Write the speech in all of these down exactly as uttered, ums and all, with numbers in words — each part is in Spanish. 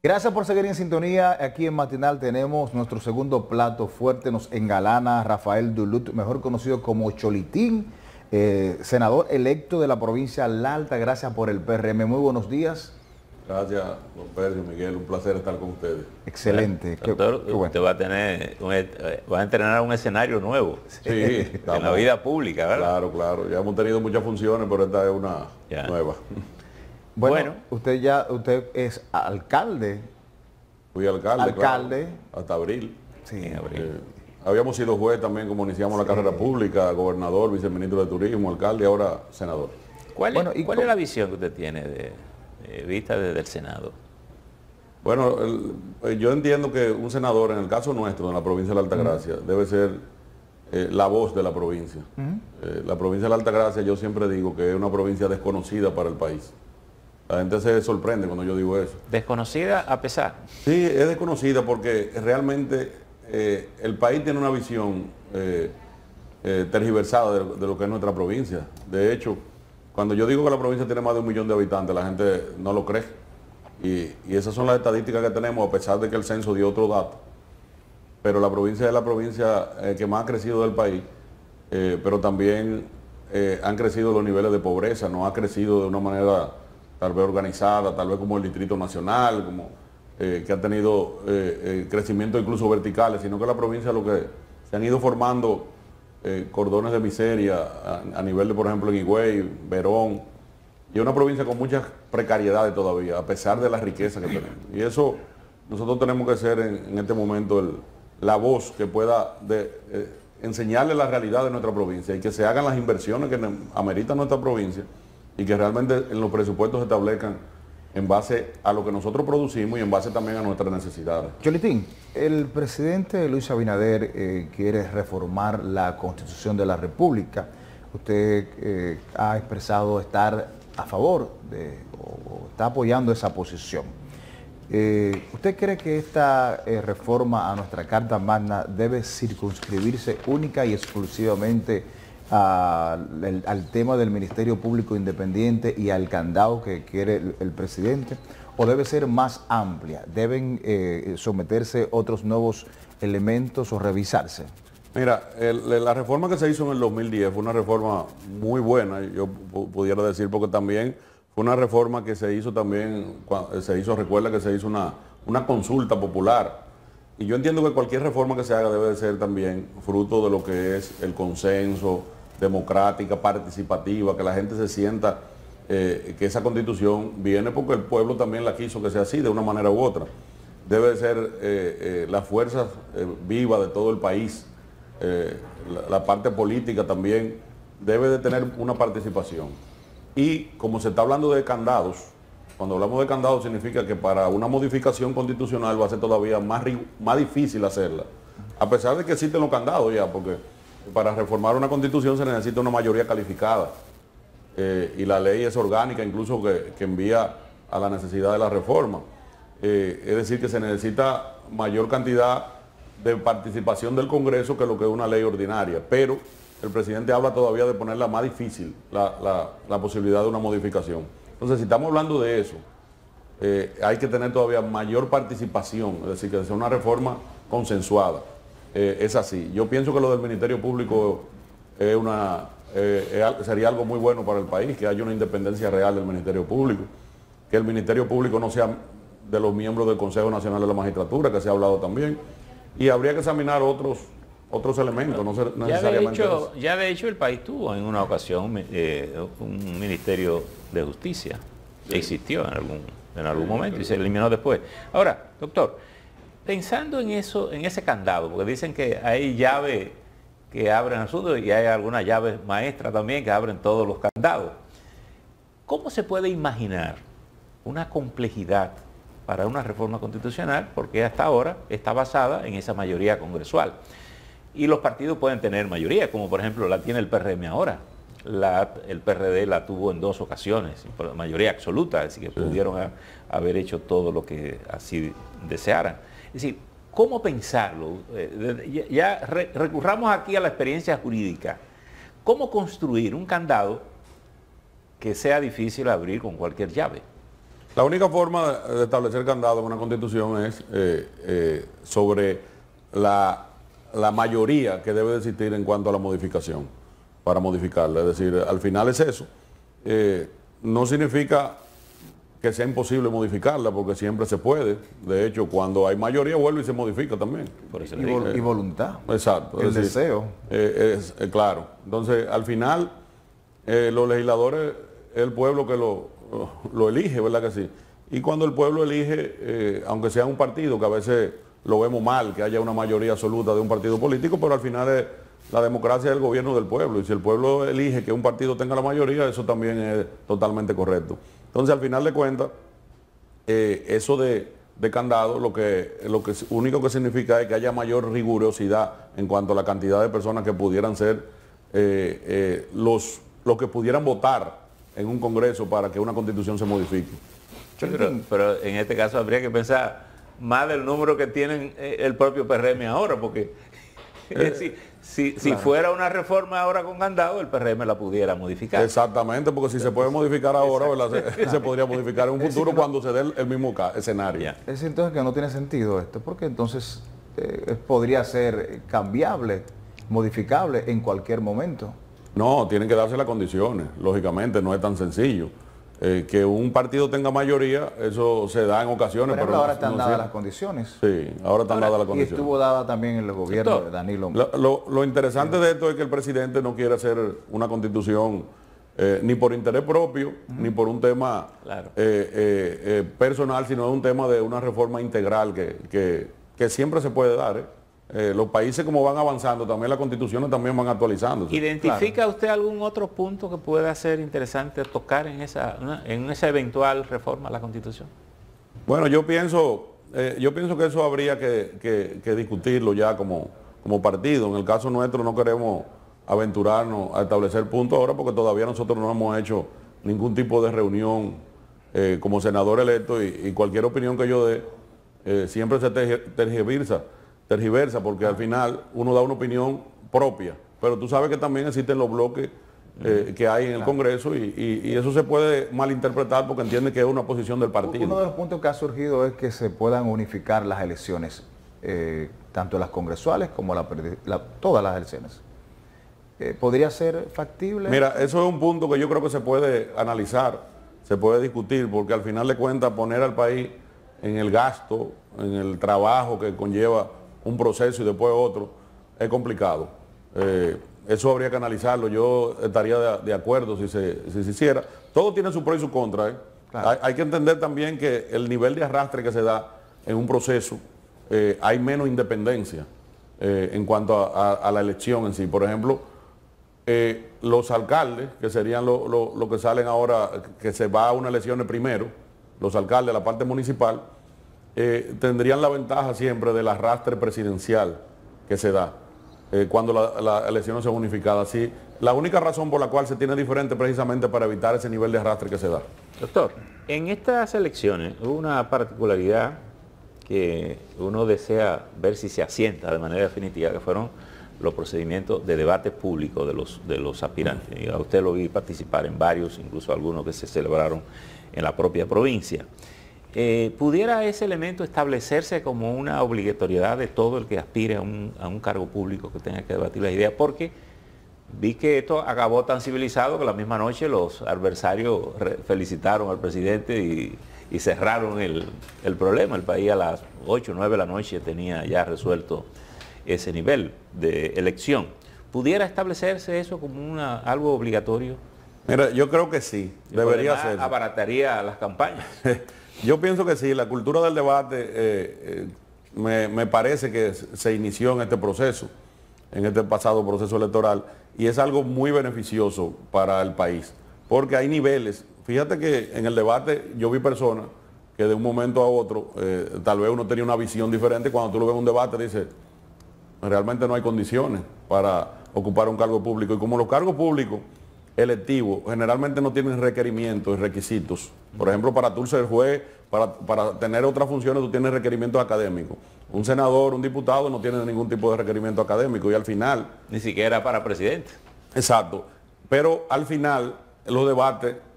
Gracias por seguir en sintonía. Aquí en Matinal tenemos nuestro segundo plato fuerte. Nos engalana Rafael Duluth, mejor conocido como Cholitín, eh, senador electo de la provincia La Alta. Gracias por el P R M. Muy buenos días. Gracias, don Percio, Miguel. Un placer estar con ustedes. Excelente. Bueno, doctor, qué, qué bueno. Usted va a tener, un, va a entrenar un escenario nuevo. Sí, en la vida pública, ¿verdad? Claro, claro. Ya hemos tenido muchas funciones, pero esta es una ya. nueva. Bueno, bueno, usted ya, usted es alcalde. Fui alcalde, alcalde. Claro, hasta abril. Sí, en abril. Eh, habíamos sido juez también, como iniciamos sí. la carrera pública, gobernador, viceministro de turismo, alcalde, y ahora senador. ¿Cuál, bueno, es, ¿cuál es la visión que usted tiene de, de vista desde el Senado? Bueno, el, yo entiendo que un senador, en el caso nuestro, en la provincia de la Altagracia, uh-huh. debe ser eh, la voz de la provincia. Uh-huh. eh, la provincia de la Altagracia, yo siempre digo que es una provincia desconocida para el país. La gente se sorprende cuando yo digo eso. ¿Desconocida a pesar? Sí, es desconocida porque realmente eh, el país tiene una visión eh, eh, tergiversada de, de lo que es nuestra provincia. De hecho, cuando yo digo que la provincia tiene más de un millón de habitantes, la gente no lo cree. Y, y esas son las estadísticas que tenemos, a pesar de que el censo dio otro dato. Pero la provincia es la provincia eh, que más ha crecido del país, eh, pero también eh, han crecido los niveles de pobreza, no ha crecido de una manera tal vez organizada, tal vez como el Distrito Nacional, como eh, que ha tenido eh, eh, crecimiento incluso verticales, sino que la provincia lo que se han ido formando eh, cordones de miseria a, a nivel de, por ejemplo, en Higüey, Verón, y es una provincia con muchas precariedades todavía, a pesar de la riqueza que tenemos. Y eso nosotros tenemos que ser en, en este momento el, la voz que pueda de, eh, enseñarle la realidad de nuestra provincia y que se hagan las inversiones que amerita nuestra provincia y que realmente en los presupuestos se establezcan en base a lo que nosotros producimos y en base también a nuestras necesidades. Cholitín, el presidente Luis Abinader eh, quiere reformar la Constitución de la República. Usted eh, ha expresado estar a favor de, o, o está apoyando esa posición. Eh, ¿Usted cree que esta eh, reforma a nuestra Carta Magna debe circunscribirse única y exclusivamente A, el, al tema del Ministerio Público Independiente y al candado que quiere el, el presidente, o debe ser más amplia? ¿Deben eh, someterse otros nuevos elementos o revisarse? Mira, el, la reforma que se hizo en el dos mil diez fue una reforma muy buena, yo pudiera decir, porque también fue una reforma que se hizo también, se hizo, recuerda que se hizo una, una consulta popular. Y yo entiendo que cualquier reforma que se haga debe de ser también fruto de lo que es el consenso, democrática, participativa, que la gente se sienta eh, que esa constitución viene porque el pueblo también la quiso que sea así, de una manera u otra. Debe ser eh, eh, la fuerza eh, viva de todo el país, eh, la, la parte política también debe de tener una participación. Y como se está hablando de candados, cuando hablamos de candados significa que para una modificación constitucional va a ser todavía más, más difícil hacerla, a pesar de que existen los candados ya, porque para reformar una constitución se necesita una mayoría calificada eh, y la ley es orgánica, incluso que, que envía a la necesidad de la reforma. Eh, es decir, que se necesita mayor cantidad de participación del Congreso que lo que es una ley ordinaria, pero el presidente habla todavía de ponerla más difícil, la, la, la posibilidad de una modificación. Entonces, si estamos hablando de eso, eh, hay que tener todavía mayor participación, es decir, que sea una reforma consensuada. Eh, es así. Yo pienso que lo del Ministerio Público es una, eh, es, sería algo muy bueno para el país, que haya una independencia real del Ministerio Público, que el Ministerio Público no sea de los miembros del Consejo Nacional de la Magistratura, que se ha hablado también, y habría que examinar otros, otros elementos, no ser, necesariamente... Ya de, hecho, ya de hecho el país tuvo en una ocasión eh, un Ministerio de Justicia, que sí. existió en algún, en algún momento y se eliminó después. Ahora, doctor, pensando en eso, en ese candado, porque dicen que hay llaves que abren el sur y hay algunas llaves maestras también que abren todos los candados. ¿Cómo se puede imaginar una complejidad para una reforma constitucional? Porque hasta ahora está basada en esa mayoría congresual. Y los partidos pueden tener mayoría, como por ejemplo la tiene el P R M ahora. La, el P R D la tuvo en dos ocasiones, por mayoría absoluta, así que sí. pudieron a, haber hecho todo lo que así desearan. Es decir, ¿cómo pensarlo? Eh, ya re, recurramos aquí a la experiencia jurídica. ¿Cómo construir un candado que sea difícil abrir con cualquier llave? La única forma de establecer candado en una constitución es eh, eh, sobre la, la mayoría que debe de existir en cuanto a la modificación, para modificarla. Es decir, al final es eso. Eh, no significa que sea imposible modificarla, porque siempre se puede. De hecho, cuando hay mayoría vuelve y se modifica también. Por eso Y, le digo. vol- y voluntad. Exacto. El es decir, deseo. eh, es eh, claro. Entonces, al final, eh, los legisladores, es el pueblo que lo, lo elige, ¿verdad que sí? Y cuando el pueblo elige, eh, aunque sea un partido, que a veces lo vemos mal, que haya una mayoría absoluta de un partido político, pero al final es, la democracia es el gobierno del pueblo. Y si el pueblo elige que un partido tenga la mayoría, eso también es totalmente correcto. Entonces, al final de cuentas, eh, eso de, de candado, lo que, lo que único que significa es que haya mayor rigurosidad en cuanto a la cantidad de personas que pudieran ser eh, eh, los, los que pudieran votar en un Congreso para que una constitución se modifique. Sí, pero, pero en este caso habría que pensar más del número que tienen eh, el propio P R M ahora, porque es decir, si, si claro. fuera una reforma ahora con candado, el P R M la pudiera modificar. Exactamente, porque si se puede modificar ahora, ¿verdad? Se, se podría modificar en un futuro cuando se dé el, el mismo ca- escenario. Ya. Es entonces que no tiene sentido esto, porque entonces eh, podría ser cambiable, modificable en cualquier momento. No, tienen que darse las condiciones, lógicamente, no es tan sencillo. Eh, que un partido tenga mayoría, eso se da en ocasiones, Por ejemplo, pero no- ahora están no dadas siempre. las condiciones. Sí, ahora están dadas las Y condiciones. estuvo dada también en el gobierno Doctor, de Danilo. Lo, lo- lo interesante de esto es que el presidente no quiere hacer una constitución eh, ni por interés propio, ni por un tema Claro. eh, eh, eh, personal, sino un tema de una reforma integral que, que- que siempre se puede dar. ¿eh? Eh, los países como van avanzando, también las constituciones también van actualizándose. ¿Identifica usted algún otro punto que pueda ser interesante tocar en esa, una- en esa eventual reforma a la Constitución? Bueno, yo pienso, eh, yo pienso que eso habría que, que- que discutirlo ya como, como partido. En el caso nuestro no queremos aventurarnos a establecer puntos ahora porque todavía nosotros no hemos hecho ningún tipo de reunión eh, como senador electo y, y cualquier opinión que yo dé eh, siempre se tergi- tergiversa, tergiversa porque al final uno da una opinión propia. Pero tú sabes que también existen los bloques eh, que hay en el Congreso y, y- y eso se puede malinterpretar porque entiende que es una posición del partido. Uno de los puntos que ha surgido es que se puedan unificar las elecciones, eh, tanto las congresuales como la, la- todas las elecciones. Eh, ¿Podría ser factible? Mira, eso es un punto que yo creo que se puede analizar, se puede discutir, porque al final de cuentas poner al país en el gasto, en el trabajo que conlleva un proceso y después otro, es complicado. Eh, eso habría que analizarlo, yo estaría de, de acuerdo si se, si se hiciera. Todo tiene su pro y su contra. ¿eh? Claro. Hay, hay que entender también que el nivel de arrastre que se da en un proceso, eh, hay menos independencia eh, en cuanto a, a- a la elección en sí. Por ejemplo, eh, los alcaldes, que serían los lo, lo que salen ahora, que se va a unas elecciones primero, los alcaldes, la parte municipal, eh, tendrían la ventaja siempre del arrastre presidencial que se da eh, cuando las la elecciones son unificadas. Sí, la única razón por la cual se tiene diferente precisamente para evitar ese nivel de arrastre que se da. Doctor, en estas elecciones hubo una particularidad que uno desea ver si se asienta de manera definitiva, que fueron los procedimientos de debate público de los, de los aspirantes. Y a usted lo vi participar en varios, incluso algunos que se celebraron en la propia provincia. Eh, ¿Pudiera ese elemento establecerse como una obligatoriedad de todo el que aspire a un, a un cargo público que tenga que debatir la idea? Porque vi que esto acabó tan civilizado que la misma noche los adversarios re- felicitaron al presidente y, y cerraron el, el problema. El país a las ocho o nueve de la noche tenía ya resuelto ese nivel de elección. ¿Pudiera establecerse eso como una, algo obligatorio? Mira, yo creo que sí, Y debería además ser. abarataría las campañas. Yo pienso que sí, la cultura del debate eh, eh, me, me parece que se inició en este proceso, en este pasado proceso electoral, y es algo muy beneficioso para el país, porque hay niveles. Fíjate que en el debate yo vi personas que de un momento a otro, eh, tal vez uno tenía una visión diferente, cuando tú lo ves en un debate dices, realmente no hay condiciones para ocupar un cargo público, y como los cargos públicos electivos generalmente no tienen requerimientos y requisitos. Por ejemplo, para tú ser juez, para, para tener otras funciones tú tienes requerimientos académicos. Un senador, un diputado no tiene ningún tipo de requerimiento académico y al final... Ni siquiera para presidente. Exacto. Pero al final los debates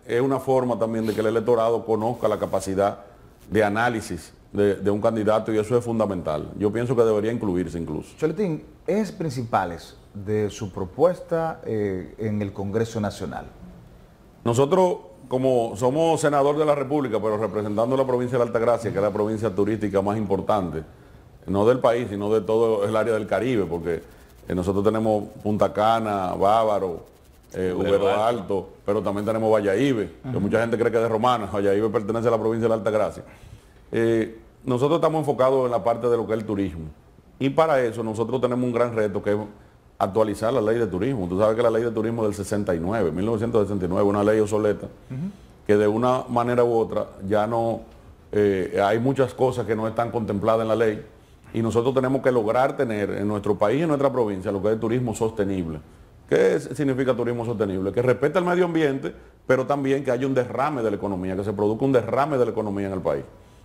es una forma también de que el electorado conozca la capacidad de análisis de, de un candidato y eso es fundamental. Yo pienso que debería incluirse incluso. Choletín, ¿ejes principales de su propuesta eh, en el Congreso Nacional? Nosotros, como somos senador de la República, pero representando la provincia de la Altagracia, que es la provincia turística más importante, no del país, sino de todo el área del Caribe, porque eh, nosotros tenemos Punta Cana, Bávaro, eh, Ubero Alto, Alto, pero también tenemos Valladolid, uh-huh. que mucha gente cree que es de Romana. Valladolid pertenece a la provincia de la Altagracia. Eh, nosotros estamos enfocados en la parte de lo que es el turismo. Y para eso nosotros tenemos un gran reto que es actualizar la ley de turismo. Tú sabes que la ley de turismo es del sesenta y nueve, mil novecientos sesenta y nueve, una ley obsoleta, uh-huh. que de una manera u otra ya no, eh, hay muchas cosas que no están contempladas en la ley y nosotros tenemos que lograr tener en nuestro país y en nuestra provincia lo que es el turismo sostenible. ¿Qué significa turismo sostenible? Que respete el medio ambiente, pero también que haya un derrame de la economía, que se produzca un derrame de la economía en el país.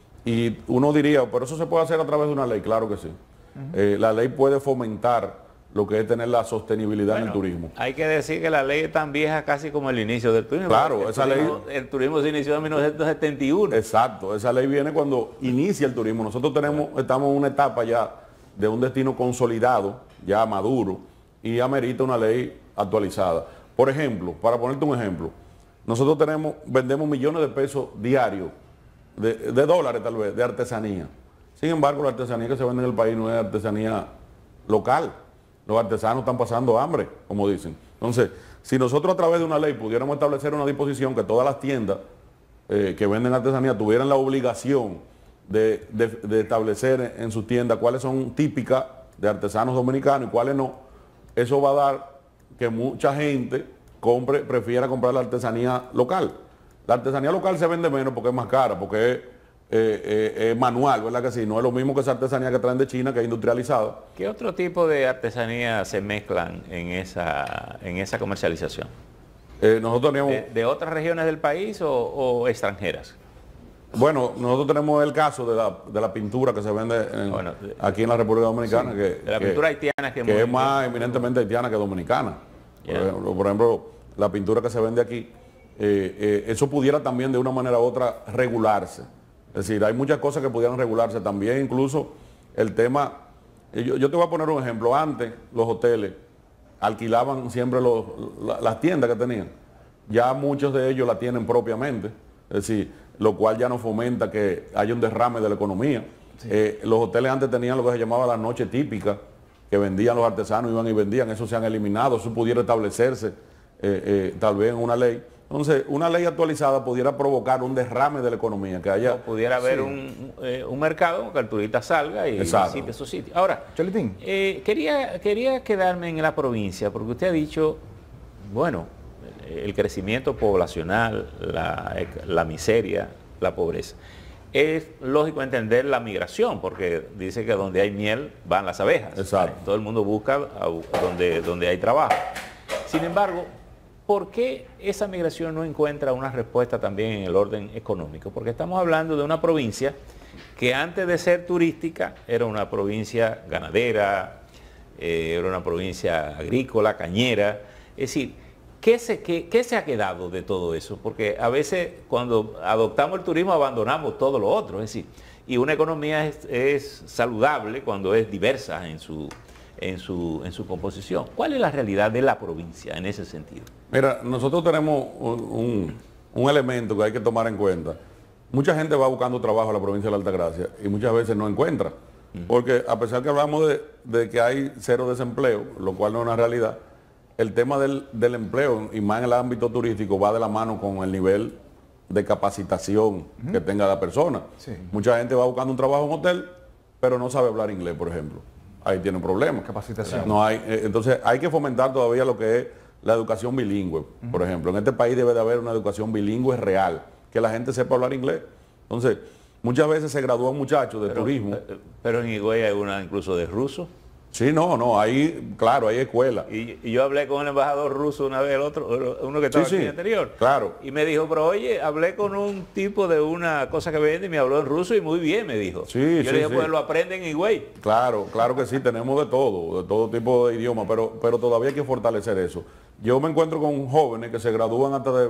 Y uno diría, pero eso se puede hacer a través de una ley, claro que sí. Uh-huh. eh, la ley puede fomentar lo que es tener la sostenibilidad bueno, en el turismo. Hay que decir que la ley es tan vieja casi como el inicio del turismo. Claro, el esa turismo, ley... El turismo se inició en mil novecientos setenta y uno. Exacto, esa ley viene cuando inicia el turismo. Nosotros tenemos, estamos en una etapa ya de un destino consolidado, ya maduro, y amerita una ley actualizada. Por ejemplo, para ponerte un ejemplo, nosotros tenemos, vendemos millones de pesos diarios, de, de dólares tal vez, de artesanía. Sin embargo, la artesanía que se vende en el país no es artesanía local. Los artesanos están pasando hambre, como dicen. Entonces, si nosotros a través de una ley pudiéramos establecer una disposición que todas las tiendas eh, que venden artesanía tuvieran la obligación de, de, de establecer en sus tiendas cuáles son típicas de artesanos dominicanos y cuáles no, eso va a dar que mucha gente compre, prefiera comprar la artesanía local. La artesanía local se vende menos porque es más cara, porque es Eh, eh, eh, manual, ¿verdad que sí? No es lo mismo que esa artesanía que traen de China, que es industrializada. ¿Qué otro tipo de artesanía se mezclan en esa, en esa comercialización? Eh, nosotros teníamos... ¿De, de otras regiones del país o, o extranjeras? Bueno, nosotros tenemos el caso de la, de la pintura que se vende en, bueno, de, aquí en la República Dominicana. Sí, que, de la que, pintura haitiana que, que es más eminentemente haitiana que dominicana. Yeah. Por, ejemplo, por ejemplo, la pintura que se vende aquí, eh, eh, eso pudiera también de una manera u otra regularse. Es decir, hay muchas cosas que pudieran regularse también, incluso el tema, yo, yo te voy a poner un ejemplo, antes los hoteles alquilaban siempre los, la, las tiendas que tenían, ya muchos de ellos la tienen propiamente, es decir, lo cual ya no fomenta que haya un derrame de la economía. Sí. Eh, los hoteles antes tenían lo que se llamaba la noche típica, que vendían los artesanos, iban y vendían, eso se han eliminado, eso pudiera establecerse eh, eh, tal vez en una ley. Entonces, una ley actualizada pudiera provocar un derrame de la economía, que haya... O pudiera haber sí. un, eh, un mercado que el turista salga y visite esos sitios. Ahora, eh, quería, quería quedarme en la provincia, porque usted ha dicho, bueno, el crecimiento poblacional, la, la miseria, la pobreza. Es lógico entender la migración, porque dice que donde hay miel van las abejas. Exacto. Todo el mundo busca a, donde, donde hay trabajo. Sin embargo, ¿por qué esa migración no encuentra una respuesta también en el orden económico? Porque estamos hablando de una provincia que antes de ser turística era una provincia ganadera, eh, era una provincia agrícola, cañera. Es decir, ¿qué se, qué, ¿qué se ha quedado de todo eso? Porque a veces cuando adoptamos el turismo abandonamos todo lo otro. Es decir, y una economía es, es saludable cuando es diversa en su... En su, en su composición. ¿Cuál es la realidad de la provincia en ese sentido? Mira, nosotros tenemos un, un, un elemento que hay que tomar en cuenta. Mucha gente va buscando trabajo a la provincia de la Altagracia y muchas veces no encuentra. Uh-huh. Porque a pesar que hablamos de, de que hay cero desempleo, lo cual no es una realidad, el tema del, del empleo, y más en el ámbito turístico, va de la mano con el nivel de capacitación uh-huh. que tenga la persona. Sí. Mucha gente va buscando un trabajo en hotel, pero no sabe hablar inglés, por ejemplo. Ahí tiene un problema. Capacitación. No hay, eh, entonces hay que fomentar todavía lo que es la educación bilingüe. Uh-huh. Por ejemplo, en este país debe de haber una educación bilingüe real, que la gente sepa hablar inglés. Entonces, muchas veces se gradúan muchachos de pero, turismo. Pero en Higüey hay una incluso de ruso. Sí, no, no, ahí, claro, hay escuela. Y, y yo hablé con el embajador ruso una vez, el otro, uno que estaba sí, aquí sí, anterior. Claro. Y me dijo, pero oye, hablé con un tipo de una cosa que vende y me habló en ruso y muy bien, me dijo. Sí, yo sí, le dije, sí. pues lo aprenden en Higüey. Claro, claro que sí, tenemos de todo, de todo tipo de idiomas, pero, pero todavía hay que fortalecer eso. Yo me encuentro con jóvenes que se gradúan hasta de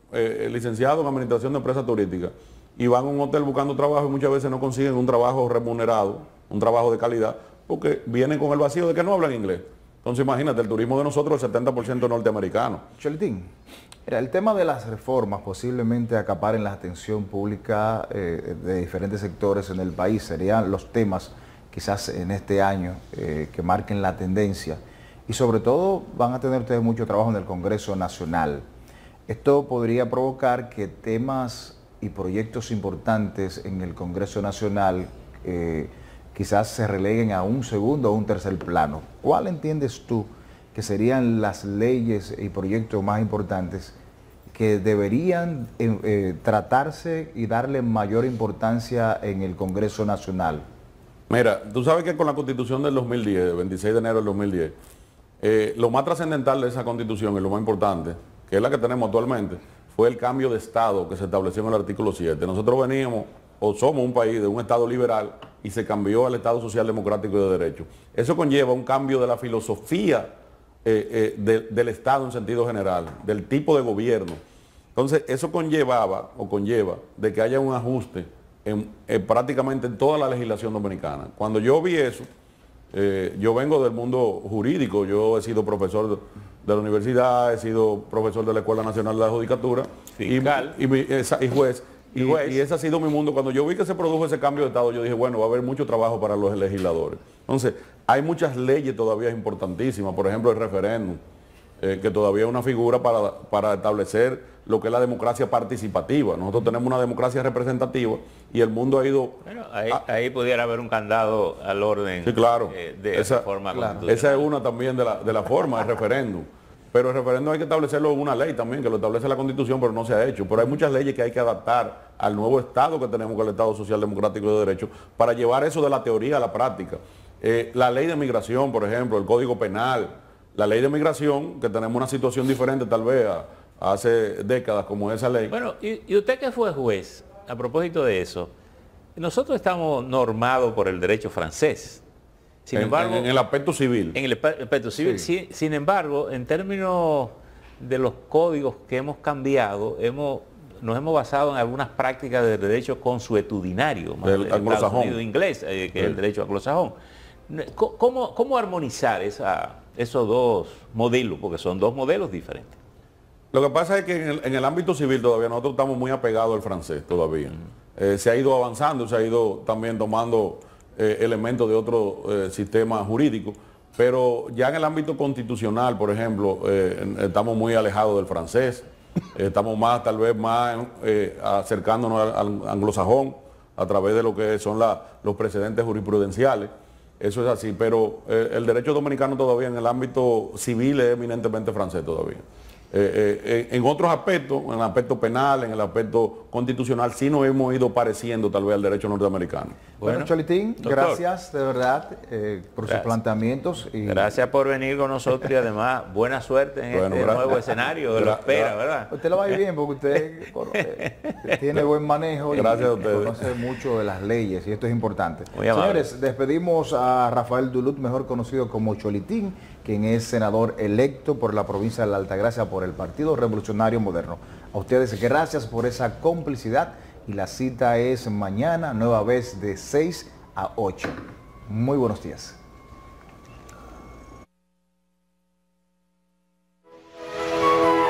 eh, licenciados en administración de empresas turísticas y van a un hotel buscando trabajo y muchas veces no consiguen un trabajo remunerado, un trabajo de calidad, porque vienen con el vacío de que no hablan inglés. Entonces imagínate, el turismo de nosotros es el setenta por ciento norteamericano. Cholitín, mira, el tema de las reformas posiblemente acaparen la atención pública eh, de diferentes sectores en el país. Serían los temas quizás en este año eh, que marquen la tendencia. Y sobre todo van a tener ustedes mucho trabajo en el Congreso Nacional. Esto podría provocar que temas y proyectos importantes en el Congreso Nacional eh, quizás se releguen a un segundo o un tercer plano. ¿Cuál entiendes tú que serían las leyes y proyectos más importantes que deberían eh, eh, tratarse y darle mayor importancia en el Congreso Nacional? Mira, tú sabes que con la Constitución del dos mil diez, veintiséis de enero del dos mil diez, eh, lo más trascendental de esa Constitución y lo más importante, que es la que tenemos actualmente, fue el cambio de Estado que se estableció en el artículo siete. Nosotros veníamos, o somos un país de un Estado liberal, y se cambió al Estado Social Democrático y de Derecho. Eso conlleva un cambio de la filosofía eh, eh, de, del Estado en sentido general, del tipo de gobierno. Entonces, eso conllevaba, o conlleva, de que haya un ajuste en, en prácticamente en toda la legislación dominicana. Cuando yo vi eso, eh, yo vengo del mundo jurídico, yo he sido profesor de, de la universidad, he sido profesor de la Escuela Nacional de la Judicatura, fiscal y, y, esa, y juez. Y, y ese ha sido mi mundo. Cuando yo vi que se produjo ese cambio de Estado, yo dije, bueno, va a haber mucho trabajo para los legisladores. Entonces, hay muchas leyes todavía importantísimas, por ejemplo, el referéndum, eh, que todavía es una figura para, para establecer lo que es la democracia participativa. Nosotros tenemos una democracia representativa y el mundo ha ido... Bueno, ahí, a, ahí pudiera haber un candado al orden sí, claro, eh, de esa, reforma claro, constitucional. Esa es una también de la, de la forma, el referéndum. Pero el referéndum hay que establecerlo en una ley también, que lo establece la Constitución, pero no se ha hecho. Pero hay muchas leyes que hay que adaptar al nuevo Estado que tenemos, que es el Estado Social Democrático y de Derecho, para llevar eso de la teoría a la práctica. Eh, la ley de migración, por ejemplo, el Código Penal, la ley de migración, que tenemos una situación diferente tal vez a, a hace décadas como esa ley. Bueno, y, y usted que fue juez, a propósito de eso, nosotros estamos normados por el derecho francés. Sin en, embargo, en el aspecto civil. En el aspecto civil, sí. sin, sin embargo, en términos de los códigos que hemos cambiado, hemos, nos hemos basado en algunas prácticas de derecho consuetudinario, el anglosajón inglés, eh, que sí. es el derecho anglosajón. ¿Cómo, cómo armonizar esa, esos dos modelos? Porque son dos modelos diferentes. Lo que pasa es que en el, en el ámbito civil todavía nosotros estamos muy apegados al francés todavía. Mm. Eh, se ha ido avanzando, se ha ido también tomando Eh, elementos de otro eh, sistema jurídico, pero ya en el ámbito constitucional, por ejemplo, eh, estamos muy alejados del francés, eh, estamos más, tal vez más eh, acercándonos al, al anglosajón a través de lo que son la, los precedentes jurisprudenciales. Eso es así, pero eh, el derecho dominicano todavía en el ámbito civil es eminentemente francés todavía. Eh, eh, en otros aspectos, en el aspecto penal, en el aspecto constitucional, sí nos hemos ido pareciendo tal vez al derecho norteamericano. Bueno, bueno Cholitín, doctor, gracias de verdad eh, por gracias. sus planteamientos. Y... Gracias por venir con nosotros y además buena suerte en bueno, este gracias. nuevo escenario que lo espera, ¿verdad? Usted lo va a ir bien porque usted conoce, tiene buen manejo y gracias a ustedes. Conoce mucho de las leyes y esto es importante. Muy Señores, amable. Despedimos a Rafael Duluth, mejor conocido como Cholitín, quien es senador electo por la provincia de la Altagracia por el Partido Revolucionario Moderno. A ustedes gracias por esa complicidad y la cita es mañana, nueva vez de seis a ocho. Muy buenos días.